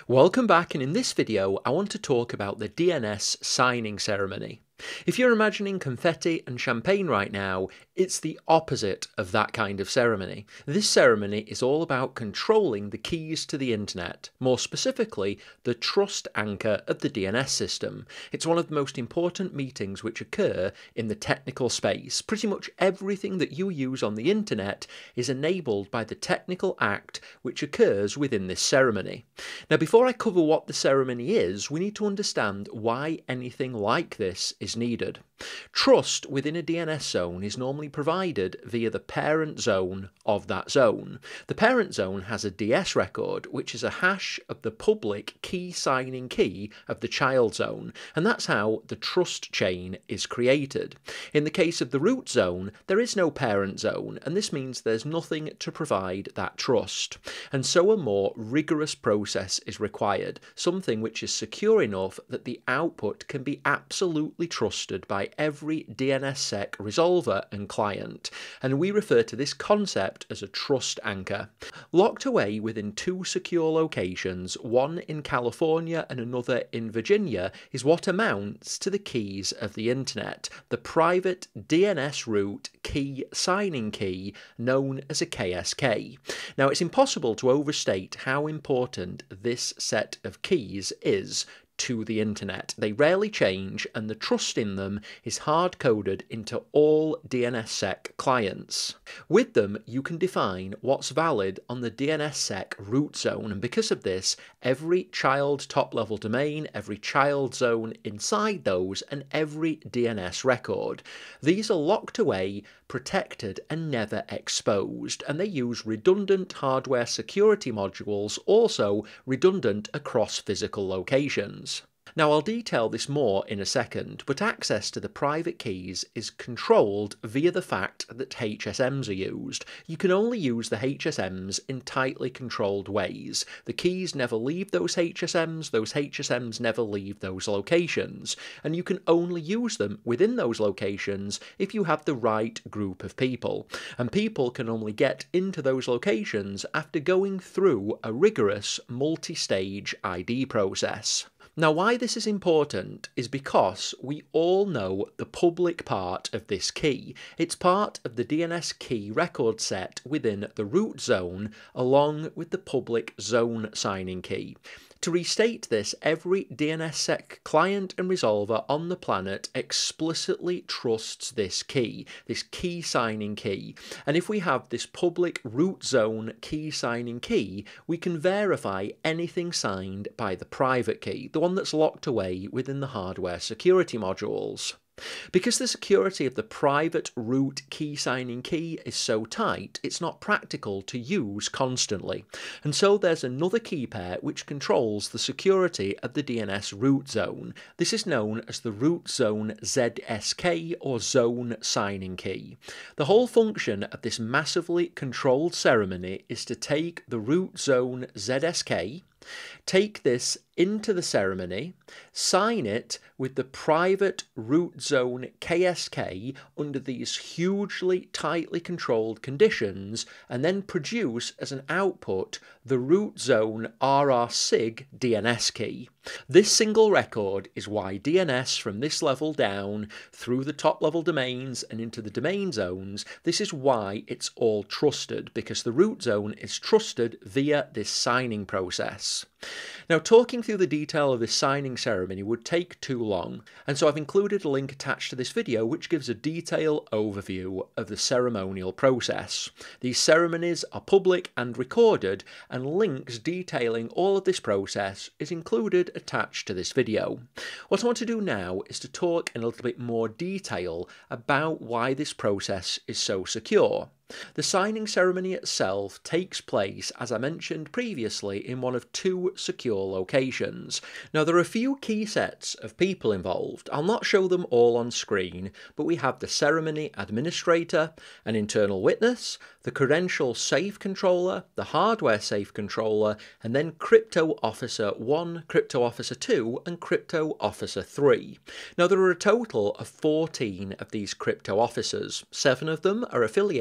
Welcome back, and in this video I want to talk about the DNS signing ceremony. If you're imagining confetti and champagne right now, it's the opposite of that kind of ceremony. This ceremony is all about controlling the keys to the internet, more specifically the trust anchor of the DNS system. It's one of the most important meetings which occur in the technical space. Pretty much everything that you use on the internet is enabled by the technical act which occurs within this ceremony. Now, before I cover what the ceremony is, we need to understand why anything like this is needed. Trust within a DNS zone is normally provided via the parent zone of that zone. The parent zone has a DS record, which is a hash of the public key signing key of the child zone, and that's how the trust chain is created. In the case of the root zone, there is no parent zone, and this means there's nothing to provide that trust. And so a more rigorous process is required, something which is secure enough that the output can be absolutely trusted by every DNSSEC resolver and client, and we refer to this concept as a trust anchor. Locked away within two secure locations, one in California and another in Virginia, is what amounts to the keys of the internet, the private DNS root key signing key known as a KSK. Now, it's impossible to overstate how important this set of keys is to the internet. They rarely change, and the trust in them is hard-coded into all DNSSEC clients. With them, you can define what's valid on the DNSSEC root zone, and because of this, every child top-level domain, every child zone inside those, and every DNS record. These are locked away, protected, and never exposed, and they use redundant hardware security modules, also redundant across physical locations. Now, I'll detail this more in a second, but access to the private keys is controlled via the fact that HSMs are used. You can only use the HSMs in tightly controlled ways. The keys never leave those HSMs never leave those locations, and you can only use them within those locations if you have the right group of people. And people can only get into those locations after going through a rigorous multi-stage ID process. Now, why this is important is because we all know the public part of this key. It's part of the DNS key record set within the root zone, along with the public zone signing key. To restate this, every DNSSEC client and resolver on the planet explicitly trusts this key signing key. And if we have this public root zone key signing key, we can verify anything signed by the private key, the one that's locked away within the hardware security modules. Because the security of the private root key signing key is so tight, it's not practical to use constantly. And so there's another key pair which controls the security of the DNS root zone. This is known as the root zone ZSK, or zone signing key. The whole function of this massively controlled ceremony is to take the root zone ZSK, take this into the ceremony, sign it with the private root zone KSK under these hugely tightly controlled conditions, and then produce as an output the root zone RRSIG DNS key. This single record is why DNS from this level down through the top level domains and into the domain zones, this is why it's all trusted, because the root zone is trusted via this signing process. Now, talking through the detail of this signing ceremony would take too long, and so I've included a link attached to this video which gives a detailed overview of the ceremonial process. These ceremonies are public and recorded, and links detailing all of this process is included attached to this video. What I want to do now is to talk in a little bit more detail about why this process is so secure. The signing ceremony itself takes place, as I mentioned previously, in one of two secure locations. Now, there are a few key sets of people involved. I'll not show them all on screen, but we have the ceremony administrator, an internal witness, the credential safe controller, the hardware safe controller, and then crypto officer 1, crypto officer 2, and crypto officer 3. Now, there are a total of 14 of these crypto officers. 7 of them are affiliated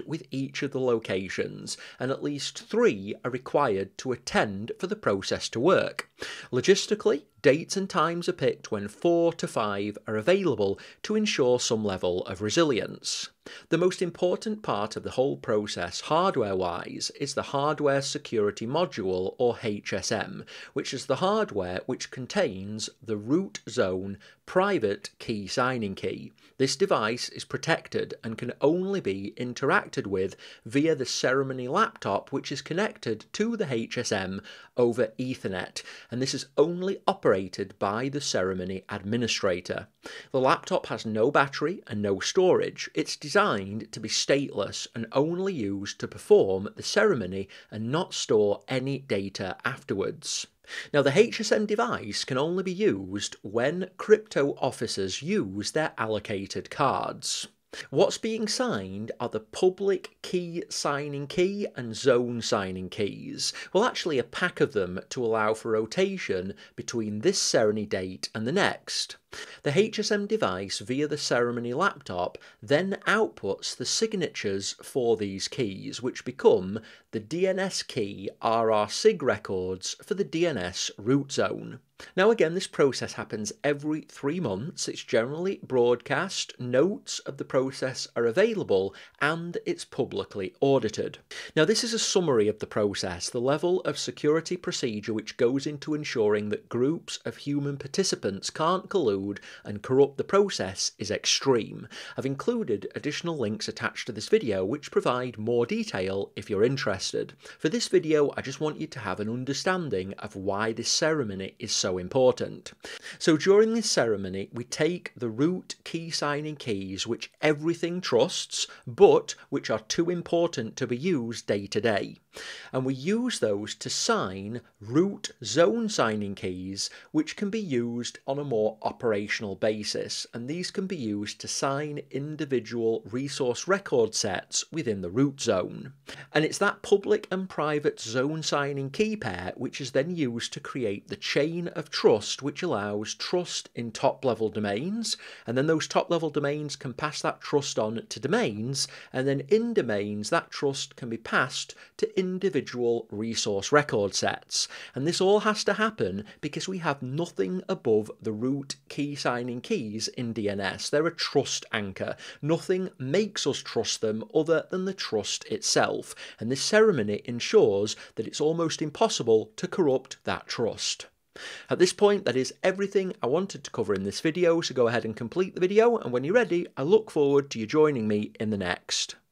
with each of the locations, and at least 3 are required to attend for the process to work. Logistically, dates and times are picked when 4 to 5 are available to ensure some level of resilience. The most important part of the whole process, hardware-wise, is the Hardware Security Module, or HSM, which is the hardware which contains the root zone private key signing key. This device is protected and can only be interacted with via the ceremony laptop, which is connected to the HSM over Ethernet, and this is only operated by the ceremony administrator. The laptop has no battery and no storage. It's designed to be stateless and only used to perform the ceremony and not store any data afterwards. Now, the HSM device can only be used when crypto officers use their allocated cards. What's being signed are the public key signing key and zone signing keys. Well, actually a pack of them to allow for rotation between this ceremony date and the next. The HSM device via the ceremony laptop then outputs the signatures for these keys, which become the DNS key RR-SIG records for the DNS root zone. Now again, this process happens every 3 months. It's generally broadcast, notes of the process are available, and it's publicly audited. Now this is a summary of the process. The level of security procedure which goes into ensuring that groups of human participants can't collude and corrupt the process is extreme. I've included additional links attached to this video which provide more detail if you're interested. For this video, I just want you to have an understanding of why this ceremony is so important. So during this ceremony, we take the root key signing keys which everything trusts, but which are too important to be used day to day, and we use those to sign root zone signing keys which can be used on a more operational basis, and these can be used to sign individual resource record sets within the root zone. And it's that public and private zone signing key pair which is then used to create the chain of trust which allows trust in top level domains, and then those top level domains can pass that trust on to domains, and then in domains that trust can be passed to individual resource record sets. And this all has to happen because we have nothing above the root key signing keys in DNS. They're a trust anchor. Nothing makes us trust them other than the trust itself, and this ceremony ensures that it's almost impossible to corrupt that trust. At this point, that is everything I wanted to cover in this video, so go ahead and complete the video, and when you're ready, I look forward to you joining me in the next.